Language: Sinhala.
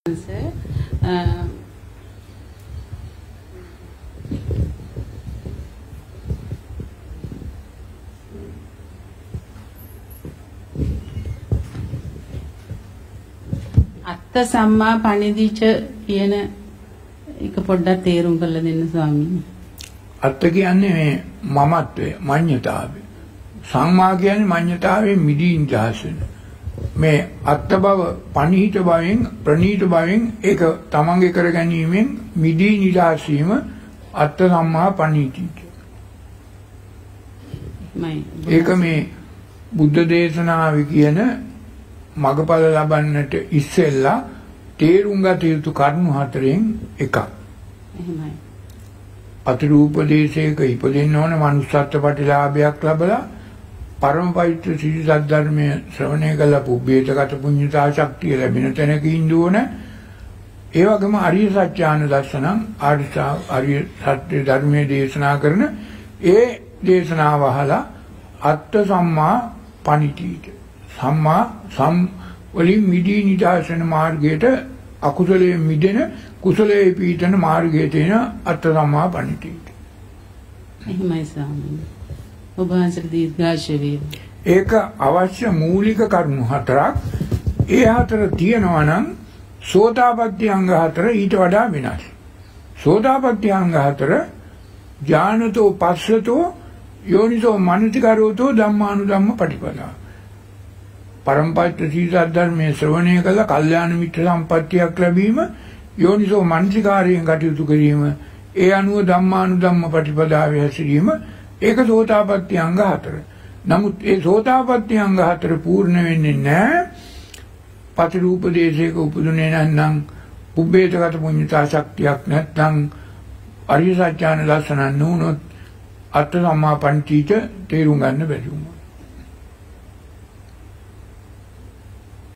අත්ත සම්මා පණිදිච කියන එක පොඩ්ඩක් තේරුම් කරලා දෙන්න ස්වාමීනි. අත්ත කියන්නේ මේ මමත්වය, මඤ්ඤතාවය. සම්මා කියන්නේ මඤ්ඤතාවයේ මිදීන් දහසන. මේ අත්ත බව පණිහිත භවෙන් ප්‍රණීත භවෙන් ඒක තමන්ගේ කර ගැනීමෙන් මිදී නිදාසීම අත්ත සම්මා පණීති. ඒක මේ බුද්ධ දේශනාවේ කියන මගපල ලබන්නට ඉස්සෙල්ලා තේරුම් ගත යුතු කරුණු හතරෙන් එකක්. එහෙමයි. අතිරූපදේශයක ඉපදෙන්න ඕන මනුස්සත්ව ප්‍රතිලාභයක් ලැබලා පරම පවිත්‍ර සිරි සද්ධර්මයේ ශ්‍රවණය කළ පුබ්බේතගත පුඤ්ඤතා ශක්තිය ලැබෙන තැනක ඉන්න ඕන. ඒ වගේම අරිය සත්‍යාන දර්ශනං ආර්ය සත්‍ය ධර්මයේ දේශනා කරන ඒ දේශනාව අහලා අත්ත සම්මා පණිතිට සම්මා වලින් මිදී නිදාසන මාර්ගයට අකුසලයේ මිදෙන කුසලයේ පීඨන මාර්ගයට එන අත්ත සම්මා පණිතිට. එහෙමයි ස්වාමීනි. ඔබ වහන්සේට දීර්ඝාෂ වේවා. ඒක අවශ්‍ය මූලික කරුණු හතරක්. ඒ හතර තියෙනවා නම් සෝතාපට්ටි අංග හතර ඊට වඩා වෙනස්. සෝතාපට්ටි අංග හතර ඥානතෝ පස්සතෝ යෝනිසෝ මනසිකරෝතෝ ධම්මානුධම්ම පටිපදා. පරම්පරිත සීල ධර්මයේ ශ්‍රවණය කළ කල්යාණ මිත්‍ර සම්පත්තියක් ලැබීම, යෝනිසෝ මනසිකාරයෙන් කටයුතු කිරීම, ඒ අනුව ධම්මානුධම්ම පටිපදාවේ හැසිරීම, ඒක සෝතාපට්ටි අංග හතර. නමුත් ඒ සෝතාපට්ටි අංග හතර පූර්ණ වෙන්නේ නැහැ. පතිරූපදේශයක උපදුනේ නැත්නම් පුබ්බේතගත පුඤ්ඤතා ශක්තියක් නැත්නම් අරිය සත්‍යාන දර්ශන නුනොත් අත්ත සම්මා පණිතිච තේරුම් ගන්න බැරි වුණා.